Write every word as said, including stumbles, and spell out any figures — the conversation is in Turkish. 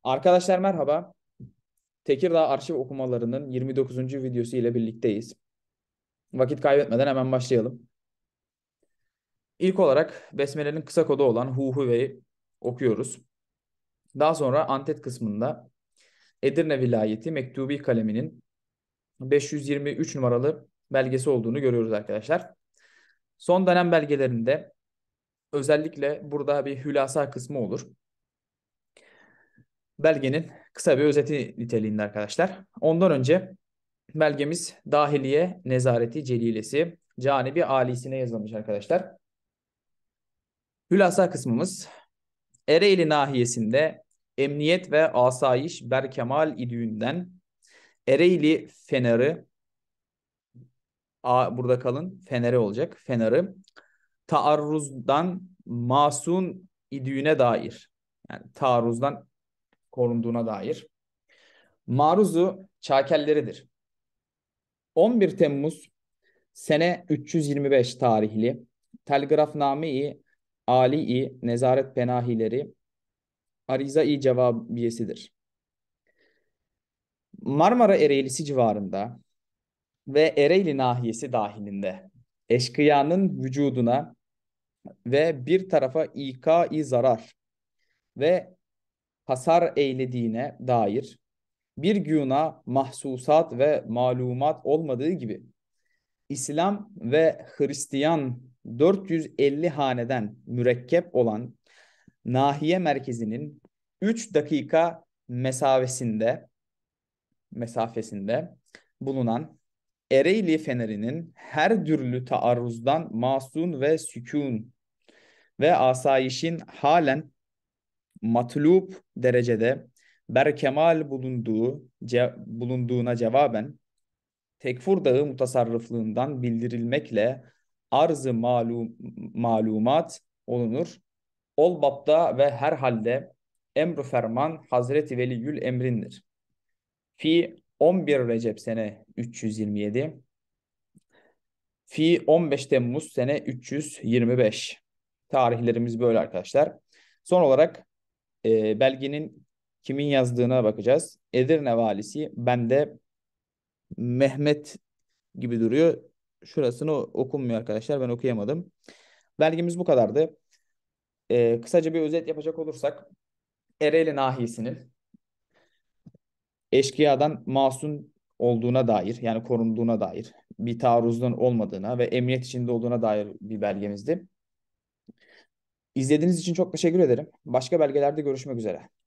Arkadaşlar merhaba. Tekirdağ arşiv okumalarının yirmi dokuzuncu videosu ile birlikteyiz. Vakit kaybetmeden hemen başlayalım. İlk olarak Besmele'nin kısa kodu olan Hu Huve'yi okuyoruz. Daha sonra antet kısmında Edirne Vilayeti Mektubi kaleminin beş yüz yirmi üç numaralı belgesi olduğunu görüyoruz arkadaşlar. Son dönem belgelerinde özellikle burada bir hülasa kısmı olur. Belgenin kısa bir özeti niteliğinde arkadaşlar. Ondan önce belgemiz Dahiliye Nezareti Celilesi Canibi Alisi'ne yazılmış arkadaşlar. Hülasa kısmımız Ereğli nahiyesinde Emniyet ve Asayiş Berkemal İdüğü'nden Ereğli Feneri A, burada kalın Feneri olacak. Feneri taarruzdan masun idüğüne dair, yani taarruzdan korunduğuna dair maruzu çakelleridir. on bir Temmuz sene üç yüz yirmi beş tarihli Telgrafname-i Ali-i Nezaret Penahileri Ariza-i Cevabiyesidir. Marmara Ereğlisi civarında ve Ereğli nahiyesi dahilinde eşkıyanın vücuduna ve bir tarafa ika-i zarar ve hasar eylediğine dair bir güna mahsusat ve malumat olmadığı gibi İslam ve Hristiyan dört yüz elli haneden mürekkep olan nahiye merkezinin üç dakika mesafesinde mesafesinde bulunan Ereğli Feneri'nin her türlü taarruzdan masun ve sükun ve asayişin halen matlup derecede berkemal bulunduğu ce, bulunduğuna cevaben Tekfur Dağı mutasarrıflığından bildirilmekle arz-ı malum, malumat olunur. Ol bapta ve her halde emru ferman Hazreti Veliyül Emrindir. Fi on bir Recep sene üç yüz yirmi yedi. Fi on beş Temmuz sene üç yüz yirmi beş. Tarihlerimiz böyle arkadaşlar. Son olarak e, belgenin kimin yazdığına bakacağız. Edirne valisi bende Mehmet gibi duruyor. Şurasını okunmuyor arkadaşlar. Ben okuyamadım. Belgemiz bu kadardı. E, kısaca bir özet yapacak olursak Ereğli nahiyesinin eşkıyadan masum olduğuna dair, yani korunduğuna dair, bir taarruzdan olmadığına ve emniyet içinde olduğuna dair bir belgemizdi. İzlediğiniz için çok teşekkür ederim. Başka belgelerde görüşmek üzere.